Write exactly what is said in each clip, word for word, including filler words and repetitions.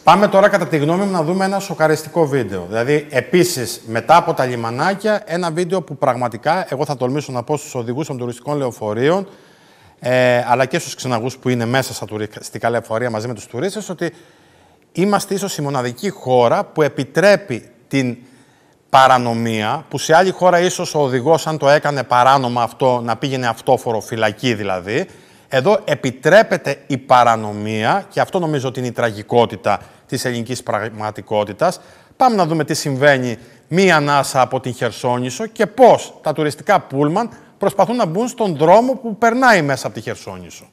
Πάμε τώρα, κατά τη γνώμη μου, να δούμε ένα σοκαριστικό βίντεο. Δηλαδή, επίσης, μετά από τα λιμανάκια, ένα βίντεο που πραγματικά, εγώ θα τολμήσω να πω στους οδηγούς των τουριστικών λεωφορείων, ε, αλλά και στους ξεναγούς που είναι μέσα στα τουριστικά λεωφορεία μαζί με τους τουρίστες, ότι είμαστε ίσως η μοναδική χώρα που επιτρέπει την παρανομία, που σε άλλη χώρα ίσως ο οδηγός, αν το έκανε παράνομα αυτό, να πήγαινε αυτόφορο, φυλακή δηλαδή. Εδώ επιτρέπεται η παρανομία και αυτό νομίζω ότι είναι η τραγικότητα της ελληνικής πραγματικότητας. Πάμε να δούμε τι συμβαίνει μία ανάσα από την Χερσόνησο και πώς τα τουριστικά πούλμαν προσπαθούν να μπουν στον δρόμο που περνάει μέσα από τη Χερσόνησο.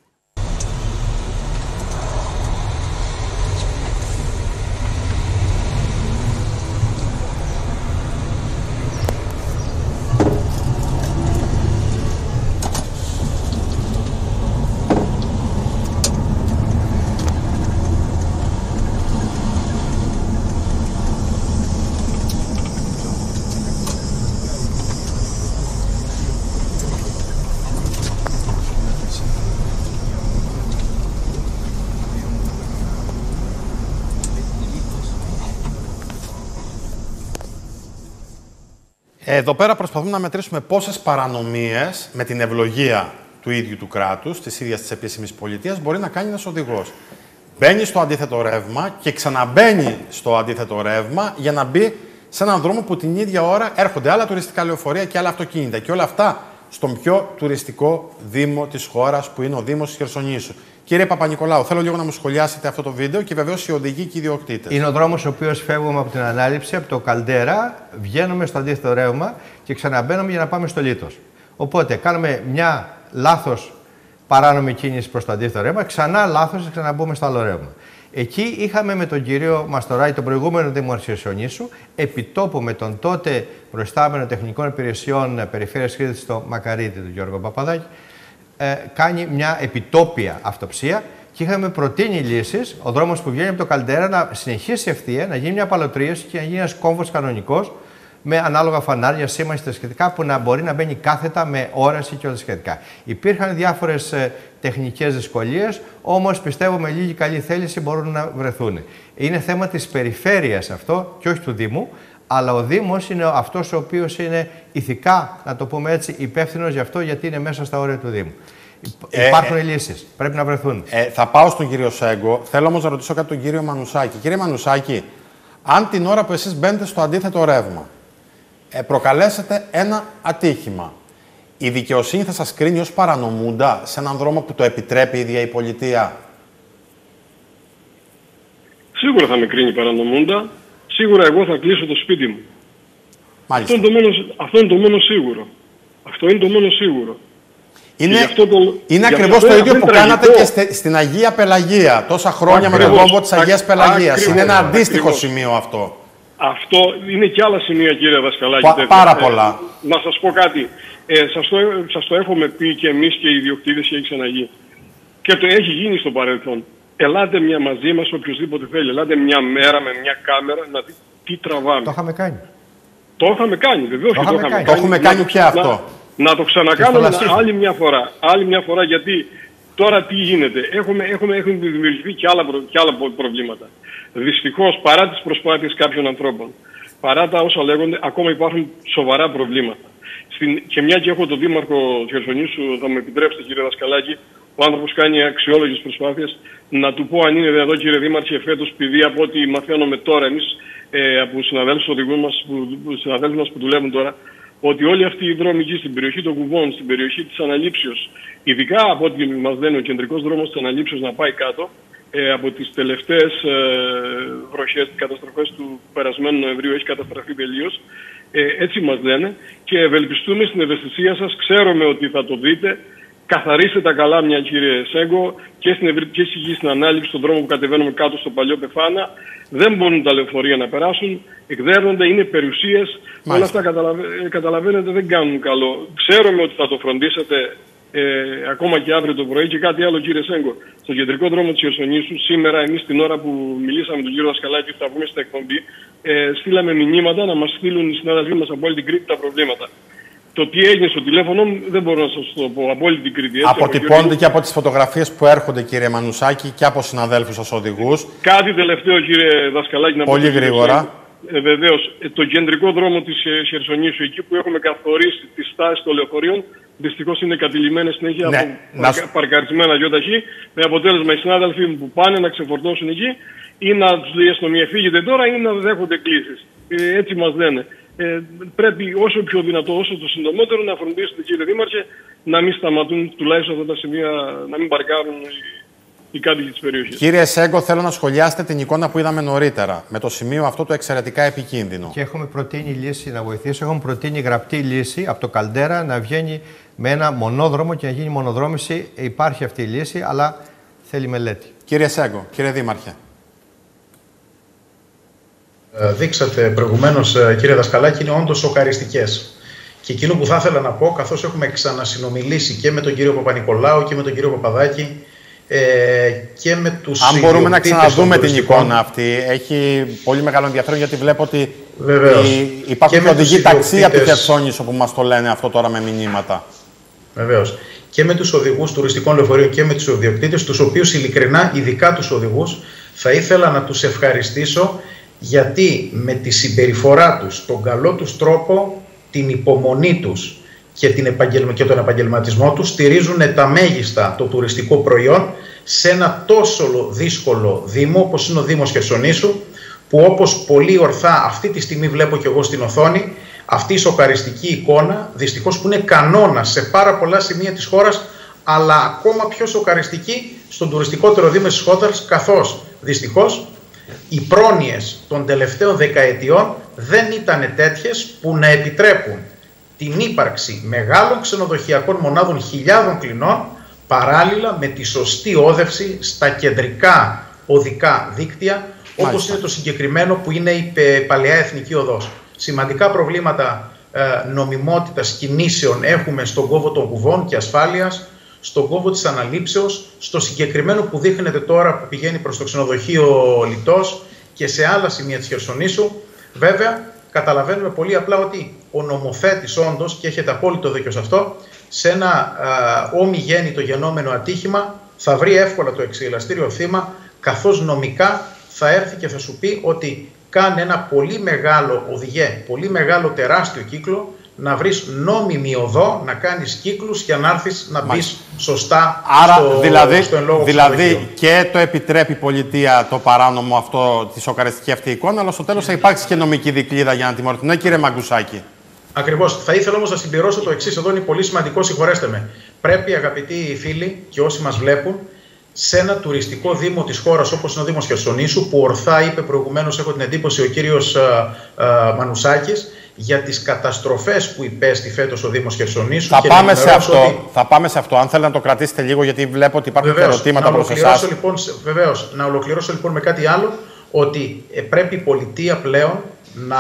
Εδώ πέρα προσπαθούμε να μετρήσουμε πόσες παρανομίες με την ευλογία του ίδιου του κράτους, της ίδιας της επίσημης πολιτείας, μπορεί να κάνει ένας οδηγός. Μπαίνει στο αντίθετο ρεύμα και ξαναμπαίνει στο αντίθετο ρεύμα για να μπει σε έναν δρόμο που την ίδια ώρα έρχονται άλλα τουριστικά λεωφορεία και άλλα αυτοκίνητα. Και όλα αυτά στον πιο τουριστικό δήμο της χώρας, που είναι ο Δήμος της Χερσονήσου. Κύριε Παπα-Νικολάου, θέλω λίγο να μου σχολιάσετε αυτό το βίντεο και βεβαίως οι οδηγοί και οι ιδιοκτήτες. Είναι ο δρόμος ο οποίος φεύγουμε από την ανάληψη, από το Καλντέρα, βγαίνουμε στο αντίθετο ρεύμα και ξαναμπαίνουμε για να πάμε στο Λίτος. Οπότε κάνουμε μια λάθος παράνομη κίνηση προς το αντίθετο ρεύμα, ξανά λάθος και ξαναμπούμε στο άλλο ρεύμα. Εκεί είχαμε με τον κύριο Μαστοράη, τον προηγούμενο Δήμο της Χερσονήσου, επιτόπου με τον τότε προϊστάμενο τεχνικών υπηρεσιών Περιφέρειας Κρήτης, το Μακαρίτη, τον Γιώργο Παπαδάκη, ε, κάνει μια επιτόπια αυτοψία και είχαμε προτείνει λύσεις, ο δρόμος που βγαίνει από το Καλντέρα να συνεχίσει ευθεία, να γίνει μια παλωτρίωση και να γίνει ένας κόμβος κανονικός με ανάλογα φανάρια, σήμανση και τα σχετικά, που να μπορεί να μπαίνει κάθετα με όραση και όλα τα σχετικά. Υπήρχαν διάφορες ε, τεχνικές δυσκολίες, όμως πιστεύω με λίγη καλή θέληση μπορούν να βρεθούν. Είναι θέμα της περιφέρειας αυτό και όχι του Δήμου, αλλά ο Δήμος είναι αυτός ο οποίος είναι ηθικά, να το πούμε έτσι, υπεύθυνος γι' αυτό, γιατί είναι μέσα στα όρια του Δήμου. Ε, Υπάρχουν ε, λύσεις, πρέπει να βρεθούν. Ε, θα πάω στον κύριο Σέγκο. Θέλω όμως να ρωτήσω κάτι τον κύριο Μανουσάκη. Κύριε Μανουσάκη, αν την ώρα που εσείς μπαίνετε στο αντίθετο ρεύμα ε, προκαλέσετε ένα ατύχημα, η δικαιοσύνη θα σας κρίνει ως παρανομούντα σε έναν δρόμο που το επιτρέπει η ίδια η πολιτεία? Σίγουρα θα με κρίνει παρανομούντα. Σίγουρα εγώ θα κλείσω το σπίτι μου. Αυτό είναι, το μόνο, αυτό είναι το μόνο σίγουρο. Αυτό είναι το μόνο σίγουρο. Είναι, το, είναι ακριβώς το ίδιο που κάνατε και στε, στην Αγία Πελαγία. Τόσα χρόνια ακριβώς, με τον κόμβο της Αγίας Πελαγίας. Ακριβώς, είναι ένα αντίστοιχο ακριβώς. σημείο αυτό. Αυτό είναι και άλλα σημεία, κύριε Δασκαλάκη. Πα, πάρα πολλά. Ε, να σας πω κάτι. Ε, σας, το, σας το έχουμε πει και εμείς και οι ιδιοκτήτες και έχει ξαναγεί. Και το έχει γίνει στο παρελθόν. Ελάτε μια μαζί μας, οποιοδήποτε θέλει. Ελάτε μια μέρα με μια κάμερα να δει τι τραβάμε. Το είχαμε κάνει. Το είχαμε κάνει, βεβαίως το, και το είχαμε κάνει. Το έχουμε κάνει πια αυτό. Να, να το ξανακάνουμε άλλη μια φορά. Άλλη μια φορά, γιατί τώρα τι γίνεται. Έχουμε, έχουμε, έχουν δημιουργηθεί και άλλα, προ, και άλλα προβλήματα. Δυστυχώς, παρά τις προσπάθειες κάποιων ανθρώπων, παρά τα όσα λέγονται, ακόμα υπάρχουν σοβαρά προβλήματα. Στην, και μια και έχω τον Δήμαρχο Χερσονήσου, θα μου επιτρέψετε, κύριε Δασκαλάκη, ο άνθρωπος κάνει αξιόλογες προσπάθειες, να του πω αν είναι δυνατό, κύριε Δήμαρχε, φέτος, επειδή από ό,τι μαθαίνουμε τώρα εμείς ε, από συναδέλφους οδηγούς μας που, συναδέλφους μας που δουλεύουν τώρα, ότι όλοι αυτοί οι δρόμοι εκεί στην περιοχή των Κουβών, στην περιοχή της Αναλήψεως, ειδικά από ό,τι μας λένε ο κεντρικός δρόμος της Αναλήψεως να πάει κάτω, ε, από τις τελευταίες ε, βροχές, τις καταστροφές του περασμένου Νοεμβρίου έχει καταστραφεί τελείως. Ε, έτσι μας λένε και ευελπιστούμε στην ευαισθησία σας. Ξέρουμε ότι θα το δείτε. Καθαρίστε τα καλάμια, κύριε Σέγκο, και στην ευρυτική συγγύη στην ανάληψη στον δρόμο που κατεβαίνουμε κάτω στο παλιό Πεφάνα. Δεν μπορούν τα λεωφορεία να περάσουν, εκδέρνονται, είναι περιουσίες. Όλα αυτά καταλαβα... καταλαβαίνετε δεν κάνουν καλό. Ξέρουμε ότι θα το φροντίσετε ε, ακόμα και αύριο το πρωί. Και κάτι άλλο, κύριε Σέγκο. Στο κεντρικό δρόμο της Χερσονήσου, σήμερα εμείς την ώρα που μιλήσαμε με τον κύριο Δασκαλάκη, θα βγούμε στην εκπομπή, ε, στείλαμε μηνύματα να μας στείλουν οι συνάδελφοί μας από όλη την Κρήτη τα προβλήματα. Το τι έγινε στο τηλέφωνο δεν μπορώ να σας το πω. Απόλυτη κριτή. Αποτυπώνεται και από τις φωτογραφίες που έρχονται, κύριε Μανουσάκη, και από συναδέλφους σας οδηγούς. Κάτι τελευταίο, κύριε Δασκαλάκη, να πω. Πολύ γρήγορα. Ε, Βεβαίως, το κεντρικό δρόμο της ε, Χερσονήσου, εκεί που έχουμε καθορίσει τις στάσεις των λεωφορείων, δυστυχώς είναι κατηλημμένες συνέχεια, ναι, από να... παρκα, παρκαρισμένα γιοταχή, με αποτέλεσμα οι συνάδελφοί μου που πάνε να ξεφορτώσουν εκεί ή να τους λέει η αστυνομία φύγετε τώρα ή να δέχονται κλήσεις. Ε, έτσι μας λένε. Ε, πρέπει όσο πιο δυνατό, όσο το συντομότερο να φροντίσετε, κύριε Δήμαρχε, να μην σταματούν τουλάχιστον αυτά τα σημεία, να μην παρκάρουν οι κάτοικοι της περιοχής. Κύριε Σέγκο, θέλω να σχολιάσετε την εικόνα που είδαμε νωρίτερα, με το σημείο αυτό το εξαιρετικά επικίνδυνο. Και έχουμε προτείνει λύση, να βοηθήσω, έχουμε προτείνει γραπτή λύση από το Καλντέρα να βγαίνει με ένα μονόδρομο και να γίνει μονοδρόμηση. Υπάρχει αυτή η λύση, αλλά θέλει μελέτη. Κύριε Σέγκο, κύριε Δήμαρχε. Δείξατε προηγουμένως, κύριε Δασκαλάκη, είναι όντως σοκαριστικές. Και εκείνο που θα ήθελα να πω, καθώς έχουμε ξανασυνομιλήσει και με τον κύριο Παπα-Νικολάου και με τον κύριο Παπαδάκη ε, και με τους Αν μπορούμε να ξαναδούμε την εικόνα αυτή, έχει πολύ μεγάλο ενδιαφέρον, γιατί βλέπω ότι υπάρχουν και οδηγοί ταξί από τη Χερσόνησο που μας το λένε αυτό τώρα με μηνύματα. Βεβαίως. Και με τους οδηγούς τουριστικών λεωφορείων και με τους ιδιοκτήτες, τους οποίους ειλικρινά, ειδικά τους οδηγούς, θα ήθελα να τους ευχαριστήσω, γιατί με τη συμπεριφορά τους, τον καλό τους τρόπο, την υπομονή τους και, την επαγγελμα... και τον επαγγελματισμό τους στηρίζουν τα μέγιστα το τουριστικό προϊόν σε ένα τόσο δύσκολο δήμο όπως είναι ο Δήμος Χερσονήσου, που όπως πολύ ορθά αυτή τη στιγμή βλέπω και εγώ στην οθόνη, αυτή η σοκαριστική εικόνα, δυστυχώς που είναι κανόνα σε πάρα πολλά σημεία της χώρας, αλλά ακόμα πιο σοκαριστική στον τουριστικότερο δήμο της χώρας, καθώς δυστυχώς οι πρόνοιες των τελευταίων δεκαετιών δεν ήταν τέτοιες που να επιτρέπουν την ύπαρξη μεγάλων ξενοδοχειακών μονάδων χιλιάδων κλινών παράλληλα με τη σωστή όδευση στα κεντρικά οδικά δίκτυα, όπως είναι το συγκεκριμένο που είναι η Παλαιά Εθνική Οδός. Σημαντικά προβλήματα ε, νομιμότητας κινήσεων έχουμε στον κόβο των κουβών και ασφάλειας, στον κόβο της αναλήψεως, στο συγκεκριμένο που δείχνεται τώρα που πηγαίνει προς το ξενοδοχείο Λιτός και σε άλλα σημεία της Χερσονήσου. Βέβαια, καταλαβαίνουμε πολύ απλά ότι ο νομοθέτης όντως, και έχετε απόλυτο δίκιο σε αυτό, σε ένα α, ομιγέννητο γενόμενο ατύχημα θα βρει εύκολα το εξελαστήριο θύμα, καθώς νομικά θα έρθει και θα σου πει ότι κάνει ένα πολύ μεγάλο οδηγέ, πολύ μεγάλο τεράστιο κύκλο, να βρεις νόμιμη οδό, να κάνεις κύκλους και να έρθεις να μπεις σωστά. Άρα, στο, δηλαδή, στο εν λόγω δηλαδή και το επιτρέπει η πολιτεία το παράνομο αυτό, τη σοκαριστική αυτή εικόνα, αλλά στο τέλος θα υπάρξει και νομική δικλίδα για να τιμωρηθεί. Ναι, κύριε Μαγκουσάκη. Ακριβώς. Θα ήθελα όμως να συμπληρώσω το εξής. Εδώ είναι πολύ σημαντικό, συγχωρέστε με. Πρέπει, αγαπητοί φίλοι και όσοι μας βλέπουν, σε ένα τουριστικό δήμο της χώρας όπως είναι ο Δήμος Χερσονήσου, που ορθά είπε προηγουμένως, έχω την εντύπωση, ο κύριος α, α, Μανουσάκης, για τις καταστροφές που υπέστη φέτος ο Δήμος Χερσονήσου. Θα, πάμε σε, αυτό, ότι... θα πάμε σε αυτό, αν θέλετε να το κρατήσετε λίγο, γιατί βλέπω ότι υπάρχουν βεβαίως, ερωτήματα προς εσάς. Λοιπόν, βεβαίως, να ολοκληρώσω λοιπόν με κάτι άλλο, ότι ε, πρέπει η πολιτεία πλέον να,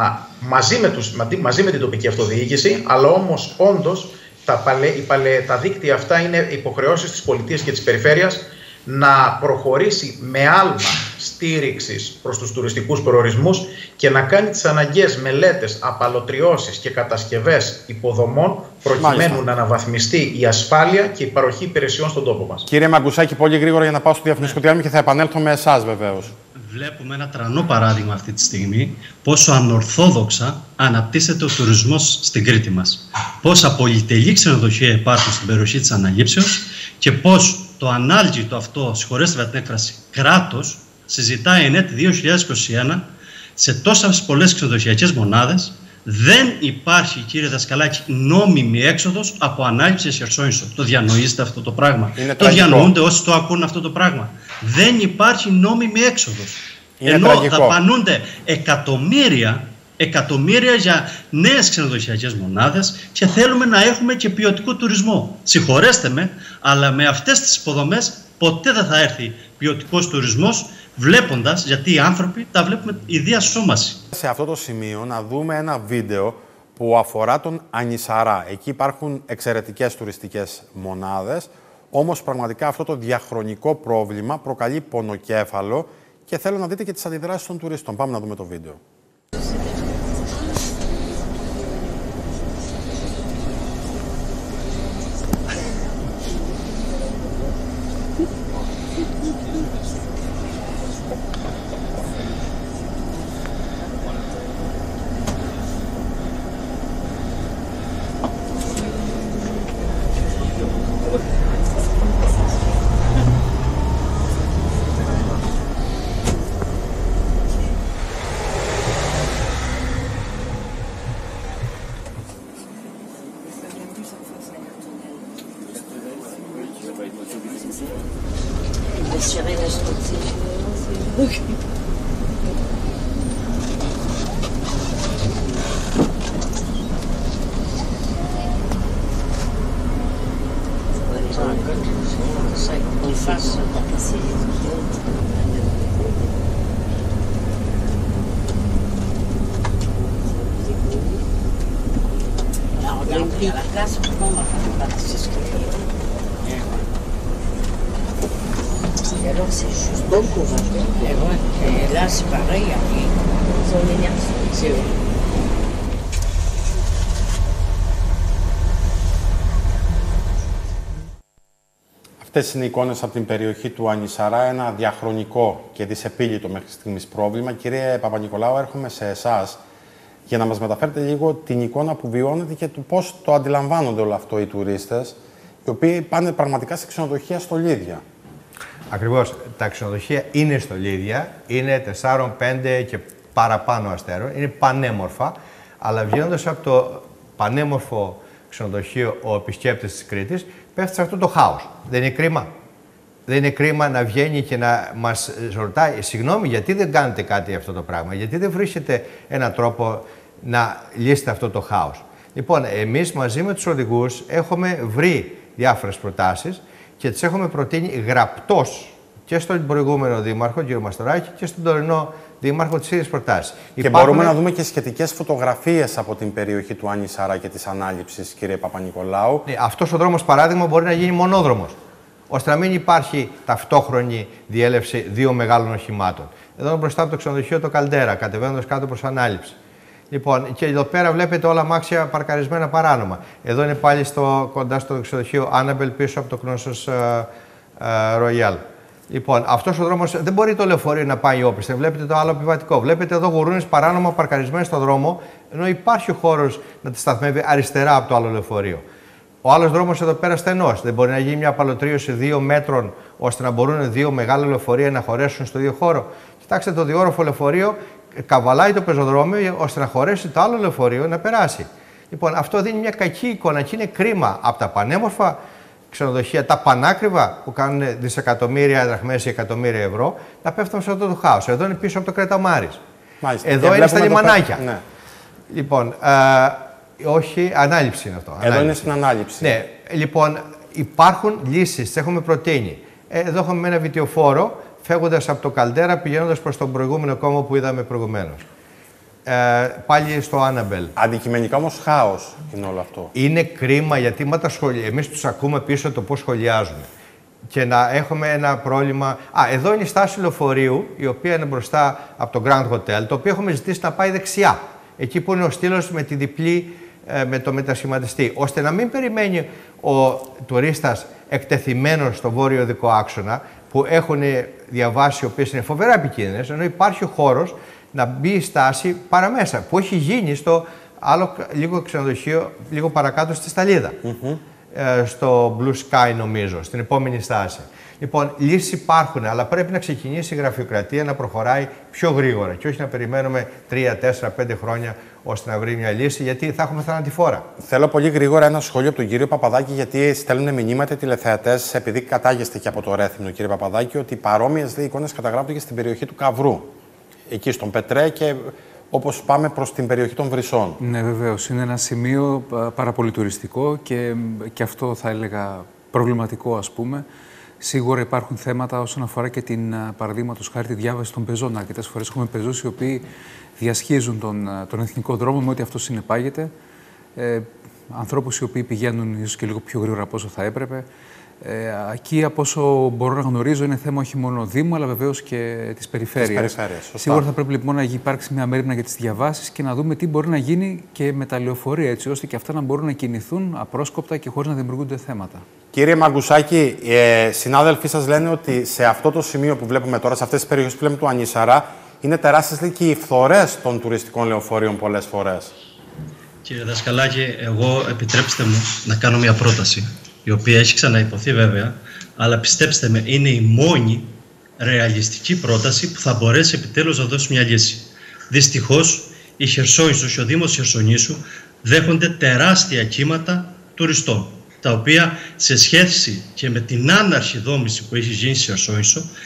μαζί με, τους, μαζί με την τοπική αυτοδιοίκηση, αλλά όμως όντως τα, παλαι, οι παλαι, τα δίκτυα αυτά είναι υποχρεώσεις της πολιτείας και της περιφέρειας, να προχωρήσει με άλμα στήριξης προς τους τουριστικούς προορισμούς και να κάνει τις αναγκαίες μελέτες, απαλωτριώσεις και κατασκευές υποδομών, προκειμένου Μάλιστα. να αναβαθμιστεί η ασφάλεια και η παροχή υπηρεσιών στον τόπο μας. Κύριε Μαγκουσάκη, πολύ γρήγορα για να πάω στο διαφημιστικό διάλειμμα και θα επανέλθω με εσάς βεβαίως. Βλέπουμε ένα τρανό παράδειγμα αυτή τη στιγμή πόσο ανορθόδοξα αναπτύσσεται ο τουρισμός στην Κρήτη μας. Πόσα πολυτελή ξενοδοχεία υπάρχουν στην περιοχή της αναλήψεως και πώς το ανάλγητο αυτό, συγχωρέστε την έκφραση, κράτος συζητάει εν έτη δύο χιλιάδες είκοσι ένα σε τόσες πολλές ξενοδοχειακές μονάδες. Δεν υπάρχει, κύριε Δασκαλάκη, νόμιμη έξοδος από ανάληψη σε Χερσόνησο. Το διανοείστε αυτό το πράγμα? Είναι το τραγικό. Διανοούνται όσοι το ακούν αυτό το πράγμα? Δεν υπάρχει νόμιμη έξοδος. Είναι Ενώ τραγικό. δαπανούνται εκατομμύρια, εκατομμύρια για νέες ξενοδοχειακές μονάδες και θέλουμε να έχουμε και ποιοτικό τουρισμό. Συγχωρέστε με, αλλά με αυτές τις υποδομές ποτέ δεν θα έρθει ποιοτικός τουρισμός, βλέποντας, γιατί οι άνθρωποι τα βλέπουμε η διασώμαση. Σε αυτό το σημείο να δούμε ένα βίντεο που αφορά τον Ανισαρά. Εκεί υπάρχουν εξαιρετικές τουριστικές μονάδες, όμως πραγματικά αυτό το διαχρονικό πρόβλημα προκαλεί πονοκέφαλο και θέλω να δείτε και τις αντιδράσεις των τουριστών. Πάμε να δούμε το βίντεο. Alors c'est juste bon courage. Et, ouais. Et là c'est pareil, ils ont l'énergie. C'est eux. Αυτές είναι οι εικόνες από την περιοχή του Ανισαρά, ένα διαχρονικό και δυσεπίλητο μέχρι στιγμής πρόβλημα. Κύριε Παπα-Νικολάου, έρχομαι σε εσάς για να μας μεταφέρετε λίγο την εικόνα που βιώνετε και του πώς το αντιλαμβάνονται όλο αυτό οι τουρίστες, οι οποίοι πάνε πραγματικά σε ξενοδοχεία στολίδια. Ακριβώς. Τα ξενοδοχεία είναι στολίδια, είναι τεσσάρων, πέντε και παραπάνω αστέρων, είναι πανέμορφα, αλλά βγαίνοντας από το πανέμορφο ξενοδοχείο ο επισκέπτης της Κρήτης, πέφτει σε αυτό το χάος. Δεν είναι κρίμα? Δεν είναι κρίμα να βγαίνει και να μας ρωτάει, συγγνώμη, γιατί δεν κάνετε κάτι αυτό το πράγμα, γιατί δεν βρίσκετε έναν τρόπο να λύσετε αυτό το χάος? Λοιπόν, εμείς μαζί με τους οδηγούς έχουμε βρει διάφορες προτάσεις και τις έχουμε προτείνει γραπτός και στον προηγούμενο δήμαρχο, κύριο Μαστοράκη, και στον τωρινό δήμαρχο τις ίδιες προτάσεις. Και Υπάρχουν... μπορούμε να δούμε και σχετικές φωτογραφίες από την περιοχή του Ανισαρά και της ανάληψης, κύριε Παπα-Νικολάου. Ναι, αυτός ο δρόμος, παράδειγμα, μπορεί να γίνει μονόδρομος, ώστε να μην υπάρχει ταυτόχρονη διέλευση δύο μεγάλων οχημάτων. Εδώ μπροστά από το ξενοδοχείο το Καλντέρα, κατεβαίνοντας κάτω προς ανάληψη. Λοιπόν, και εδώ πέρα βλέπετε όλα αμάξια παρκαρισμένα παράνομα. Εδώ είναι πάλι στο, κοντά στο ξενοδοχείο Άναμπελ, πίσω από το Κνόσος Royal. Λοιπόν, αυτός ο δρόμος δεν μπορεί το λεωφορείο να πάει όπισθεν. Βλέπετε το άλλο επιβατικό. Βλέπετε εδώ γουρούνες παράνομα παρκαρισμένες στον δρόμο, ενώ υπάρχει ο χώρος να τη σταθμεύει αριστερά από το άλλο λεωφορείο. Ο άλλος δρόμος εδώ πέρα στενός. Δεν μπορεί να γίνει μια απαλωτρίωση δύο μέτρων ώστε να μπορούν δύο μεγάλα λεωφορεία να χωρέσουν στο ίδιο χώρο. Κοιτάξτε, το διόροφο λεωφορείο καβαλάει το πεζοδρόμιο ώστε να χωρέσει το άλλο λεωφορείο να περάσει. Λοιπόν, αυτό δίνει μια κακή εικόνα και είναι κρίμα από τα πανέμορφα ξενοδοχεία, τα πανάκριβα που κάνουν δισεκατομμύρια δραχμές ή εκατομμύρια ευρώ, να πέφτουν σε αυτό το χάος. Εδώ είναι πίσω από το Κρεταμάρης. Μάλιστα. Εδώ είναι στα λιμανάκια. Πέ... Ναι. Λοιπόν, α, όχι, ανάληψη είναι αυτό. Εδώ ανάληψη. είναι στην ανάληψη. Ναι, λοιπόν, υπάρχουν λύσεις, τις έχουμε προτείνει. Ε, εδώ έχουμε ένα βιτιοφόρο, φεύγοντας από το Καλντέρα, πηγαίνοντας προς τον προηγούμενο κόμμα που είδαμε προηγουμένως. Ε, πάλι στο Άναμπελ. Αντικειμενικά όμως χάος είναι όλο αυτό. Είναι κρίμα γιατί μα τα σχολεία, εμείς τους ακούμε πίσω το πώς σχολιάζουν. Και να έχουμε ένα πρόβλημα. Α, εδώ είναι η στάση λεωφορείου, η οποία είναι μπροστά από το Grand Hotel, το οποίο έχουμε ζητήσει να πάει δεξιά. Εκεί που είναι ο στήλος με τη διπλή, ε, με το μετασχηματιστή. Ώστε να μην περιμένει ο τουρίστας εκτεθειμένος στο βόρειο οδικό άξονα, που έχουν διαβάσει, οι οποίες είναι φοβερά επικίνδυνες, ενώ υπάρχει ο χώρος να μπει η στάση παραμέσα, που έχει γίνει στο άλλο λίγο ξενοδοχείο, λίγο παρακάτω στη Σταλίδα. Mm-hmm. ε, στο Blue Sky, νομίζω, στην επόμενη στάση. Λοιπόν, λύσεις υπάρχουν, αλλά πρέπει να ξεκινήσει η γραφειοκρατία να προχωράει πιο γρήγορα και όχι να περιμένουμε τρία, τέσσερα, πέντε χρόνια ώστε να βρει μια λύση, γιατί θα έχουμε θανατηφόρα. Θέλω πολύ γρήγορα ένα σχόλιο από τον κύριο Παπαδάκη, γιατί στέλνουν μηνύματα οι τηλεθεατές, επειδή κατάγεστε και από το Ρέθυμνο, κύριε Παπαδάκη, ότι παρόμοιες εικόνες καταγράφονται και στην περιοχή του Καυρού. Εκεί στον Πετρέ και όπως πάμε προς την περιοχή των Βρυσών. Ναι, βεβαίως. Είναι ένα σημείο πάρα πολύ τουριστικό και, και αυτό θα έλεγα προβληματικό, ας πούμε. Σίγουρα υπάρχουν θέματα όσον αφορά και την, παραδείγματος χάρη, τη διάβαση των πεζών. Αρκετές φορές έχουμε πεζούς οι οποίοι διασχίζουν τον, τον εθνικό δρόμο με ό,τι αυτό συνεπάγεται. Ε, ανθρώπους οι οποίοι πηγαίνουν ίσως και λίγο πιο γρήγορα από όσο θα έπρεπε. Ε, εκεί, από όσο μπορώ να γνωρίζω, είναι θέμα όχι μόνο Δήμου, αλλά βεβαίως και της περιφέρειας. Σίγουρα θα πρέπει λοιπόν να υπάρξει μια μέρημνα για τις διαβάσεις και να δούμε τι μπορεί να γίνει και με τα λεωφορεία, έτσι ώστε και αυτά να μπορούν να κινηθούν απρόσκοπτα και χωρίς να δημιουργούνται θέματα. Κύριε Μαγκουσάκη, ε, συνάδελφοί σας λένε ότι σε αυτό το σημείο που βλέπουμε τώρα, σε αυτές τις περιοχές που λέμε του Ανίσαρα, είναι τεράστιες και οι φθορές των τουριστικών λεωφορείων πολλές φορές. Κύριε Δασκαλάκη, εγώ επιτρέψτε μου να κάνω μια πρόταση, η οποία έχει ξαναϋποθεί βέβαια, αλλά πιστέψτε με, είναι η μόνη ρεαλιστική πρόταση που θα μπορέσει επιτέλους να δώσει μια λύση. Δυστυχώς, η Χερσόνησος και ο Δήμος Χερσονήσου δέχονται τεράστια κύματα τουριστών, τα οποία σε σχέση και με την άναρχη δόμηση που έχει γίνει στη Χερσόνησο,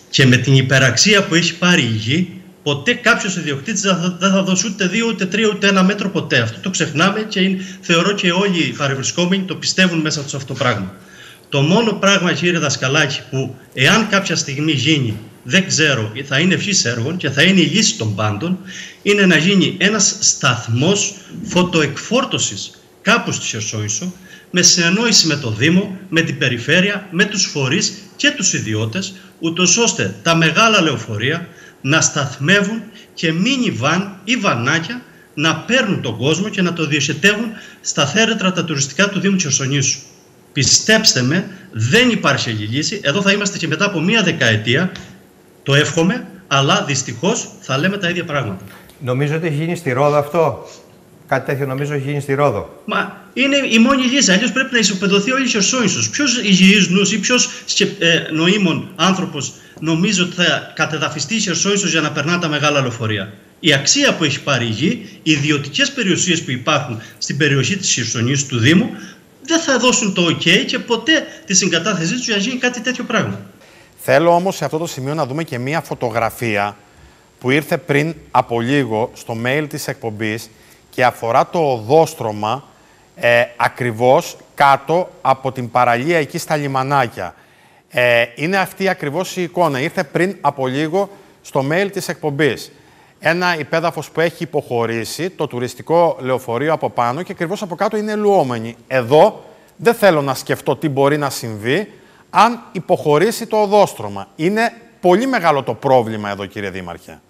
και με την υπεραξία που έχει πάρει η γη, ποτέ κάποιος ιδιοκτήτης δεν θα δώσει ούτε δύο, ούτε τρία, ούτε ένα μέτρο ποτέ. Αυτό το ξεχνάμε και είναι, θεωρώ και όλοι οι παρευρισκόμενοι το πιστεύουν μέσα τους αυτό το πράγμα. Το μόνο πράγμα, κύριε Δασκαλάκη, που εάν κάποια στιγμή γίνει, δεν ξέρω, θα είναι ευχής έργων και θα είναι η λύση των πάντων, είναι να γίνει ένας σταθμός φωτοεκφόρτωσης κάπου στη Χερσόνησο, με συνεννόηση με το Δήμο, με την περιφέρεια, με τους φορείς και τους ιδιώτες, ούτως ώστε τα μεγάλα λεωφορεία να σταθμεύουν και μίνι βαν ή βανάκια να παίρνουν τον κόσμο και να το διοχετεύουν στα θέρετρα τα τουριστικά του Δήμου της Χερσονήσου. Πιστέψτε με, δεν υπάρχει άλλη λύση. Εδώ θα είμαστε και μετά από μία δεκαετία, το εύχομαι, αλλά δυστυχώς θα λέμε τα ίδια πράγματα. Νομίζω ότι έχει γίνει στη Ρόδο αυτό. Κάτι τέτοιο νομίζω έχει γίνει στη Ρόδο. Μα είναι η μόνη λύση. Αλλιώς πρέπει να ισοπεδωθεί όλη η Χερσόνησος. Ποιος υγιής νους ή ποιος ε, νοήμων άνθρωπος νομίζει ότι θα κατεδαφιστεί η Χερσόνησος για να περνά τα μεγάλα λεωφορεία? Η αξία που έχει πάρει η γη, οι ιδιωτικές περιουσίες που υπάρχουν στην περιοχή της Χερσονήσου του Δήμου, δεν θα δώσουν το OK και ποτέ τη συγκατάθεσή τους για να γίνει κάτι τέτοιο πράγμα. Θέλω όμως σε αυτό το σημείο να δούμε και μία φωτογραφία που ήρθε πριν από λίγο στο mail της εκπομπής και αφορά το οδόστρωμα ε, ακριβώς κάτω από την παραλία εκεί στα λιμανάκια. Ε, είναι αυτή ακριβώς η εικόνα. Ήρθε πριν από λίγο στο mail της εκπομπής. Ένα υπέδαφος που έχει υποχωρήσει, το τουριστικό λεωφορείο από πάνω και ακριβώς από κάτω είναι λουόμενοι. Εδώ δεν θέλω να σκεφτώ τι μπορεί να συμβεί αν υποχωρήσει το οδόστρωμα. Είναι πολύ μεγάλο το πρόβλημα εδώ, κύριε Δήμαρχε.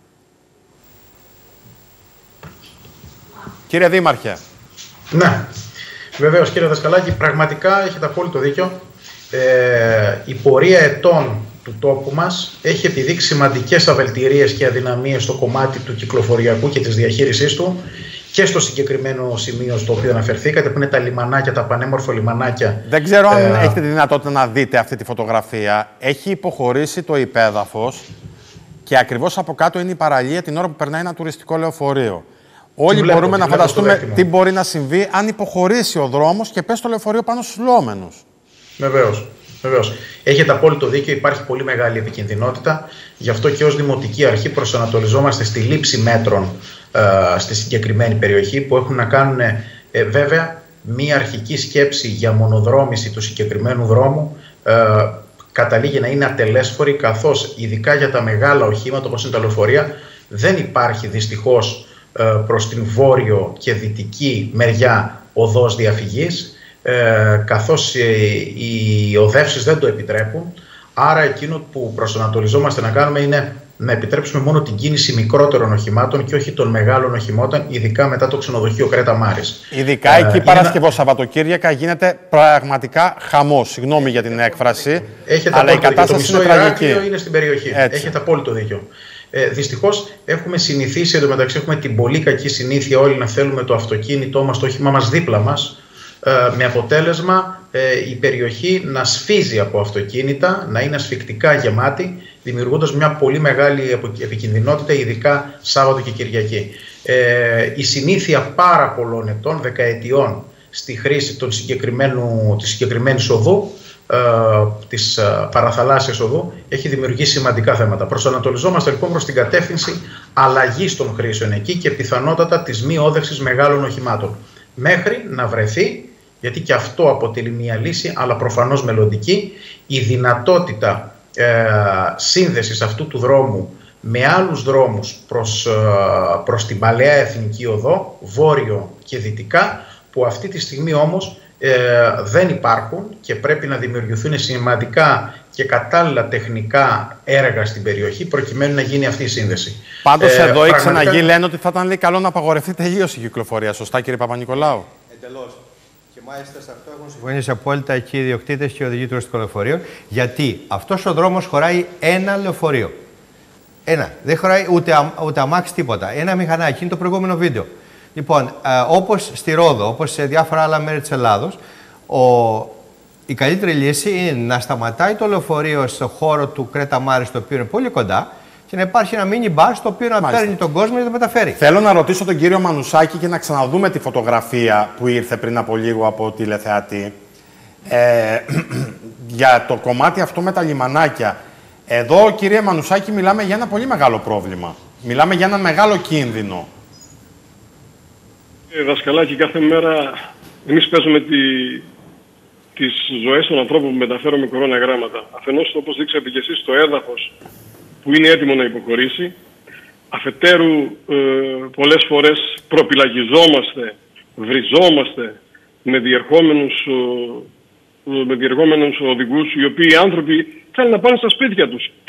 Κύριε Δήμαρχε. Ναι, βεβαίως κύριε Δασκαλάκη, πραγματικά έχετε απόλυτο δίκιο. Ε, η πορεία ετών του τόπου μας έχει επιδείξει σημαντικές αβελτηρίες και αδυναμίες στο κομμάτι του κυκλοφοριακού και της διαχείρισής του και στο συγκεκριμένο σημείο στο οποίο αναφερθήκατε, που είναι τα λιμανάκια, τα πανέμορφα λιμανάκια. Δεν ξέρω αν ε, έχετε τη δυνατότητα να δείτε αυτή τη φωτογραφία. Έχει υποχωρήσει το υπέδαφος και ακριβώς από κάτω είναι η παραλία την ώρα που περνάει ένα τουριστικό λεωφορείο. Όλοι βλέπω, μπορούμε να φανταστούμε τι μπορεί να συμβεί αν υποχωρήσει ο δρόμος και πέσει το λεωφορείο πάνω στους λουόμενους. Βεβαίως. Βεβαίως. Έχετε απόλυτο δίκιο, υπάρχει πολύ μεγάλη επικινδυνότητα. Γι' αυτό και ως Δημοτική Αρχή προσανατολιζόμαστε στη λήψη μέτρων ε, στη συγκεκριμένη περιοχή που έχουν να κάνουν ε, βέβαια μία αρχική σκέψη για μονοδρόμηση του συγκεκριμένου δρόμου. Ε, καταλήγει να είναι ατελέσφορη, καθώς ειδικά για τα μεγάλα οχήματα όπως είναι τα λεωφορεία δεν υπάρχει δυστυχώς ε, προς την βόρειο και δυτική μεριά οδός διαφυγής. Ε, καθώς ε, οι οδεύσεις δεν το επιτρέπουν. Άρα εκείνο που προσανατολιζόμαστε να κάνουμε είναι να επιτρέψουμε μόνο την κίνηση μικρότερων οχημάτων και όχι των μεγάλων οχημάτων, ειδικά μετά το ξενοδοχείο Κρέτα Μάρης. Ειδικά ε, εκεί Παρασκευό ένα... Σαββατοκύριακα γίνεται πραγματικά χαμός. Συγγνώμη για την έκφραση, έχετε αλλά η κατάσταση είναι τραγική. Είναι στην περιοχή. Έτσι. Έχετε απόλυτο δίκιο. Ε, δυστυχώς έχουμε συνηθίσει, εντωμεταξύ έχουμε την πολύ κακή συνήθεια όλοι να θέλουμε το αυτοκίνητό μας, το όχημά μας δίπλα μας, με αποτέλεσμα ε, η περιοχή να σφίζει από αυτοκίνητα, να είναι ασφυκτικά γεμάτη, δημιουργώντας μια πολύ μεγάλη επικινδυνότητα, ειδικά Σάββατο και Κυριακή. Ε, η συνήθεια πάρα πολλών ετών, δεκαετιών, στη χρήση των συγκεκριμένου, της συγκεκριμένης οδού, ε, της ε, παραθαλάσσιας οδού, έχει δημιουργήσει σημαντικά θέματα. Προσανατολιζόμαστε λοιπόν προς την κατεύθυνση αλλαγής των χρήσεων εκεί και πιθανότατα της μη όδευσης μεγάλων οχημάτων. Μέχρι να βρεθεί, γιατί και αυτό αποτελεί μια λύση, αλλά προφανώς μελλοντική, η δυνατότητα ε, σύνδεσης αυτού του δρόμου με άλλους δρόμους προς, ε, προς την παλαιά Εθνική Οδό, βόρειο και δυτικά, που αυτή τη στιγμή όμως ε, δεν υπάρχουν και πρέπει να δημιουργηθούν σημαντικά και κατάλληλα τεχνικά έργα στην περιοχή προκειμένου να γίνει αυτή η σύνδεση. Πάντως ε, εδώ οι πραγματικά... ξεναγοί λένε ότι θα ήταν λέει, καλό να απαγορευτεί τελείως η κυκλοφορία. Σωστά, κύριε Παπα-Νικολάου? Εντελώς. Και μάλιστα σε αυτό έχουν συμφωνήσει απόλυτα και οι ιδιοκτήτες και οι οδηγοί τουριστικών λεωφορείων, γιατί αυτός ο δρόμος χωράει ένα λεωφορείο. Ένα. Δεν χωράει ούτε, α, ούτε αμάξι τίποτα. Ένα μηχανάκι. Είναι το προηγούμενο βίντεο. Λοιπόν, ε, όπως στη Ρόδο, όπως σε διάφορα άλλα μέρη της Ελλάδος, ο, η καλύτερη λύση είναι να σταματάει το λεωφορείο στο χώρο του Κρέτα Μάρης, το οποίο είναι πολύ κοντά, και να υπάρχει ένα mini bar στο οποίο να Μάλιστα. παίρνει τον κόσμο και να το μεταφέρει. Θέλω να ρωτήσω τον κύριο Μανουσάκη και να ξαναδούμε τη φωτογραφία που ήρθε πριν από λίγο από τηλεθεατή. Ε, για το κομμάτι αυτό με τα λιμανάκια. Εδώ, κύριε Μανουσάκη, μιλάμε για ένα πολύ μεγάλο πρόβλημα. Μιλάμε για ένα μεγάλο κίνδυνο. Ε, δασκαλάκι, κάθε μέρα εμείς παίζουμε τη, τις ζωές των ανθρώπων που μεταφέρουμε κοροναγράμματα. Αφενός, όπως δείξατε και εσείς, το έδαφος που είναι έτοιμο να υποχωρήσει. Αφετέρου, ε, πολλές φορές προπυλαγιζόμαστε, βριζόμαστε με διερχόμενους, ε, με διερχόμενους οδηγούς, οι οποίοι οι άνθρωποι θέλουν να πάνε στα σπίτια τους.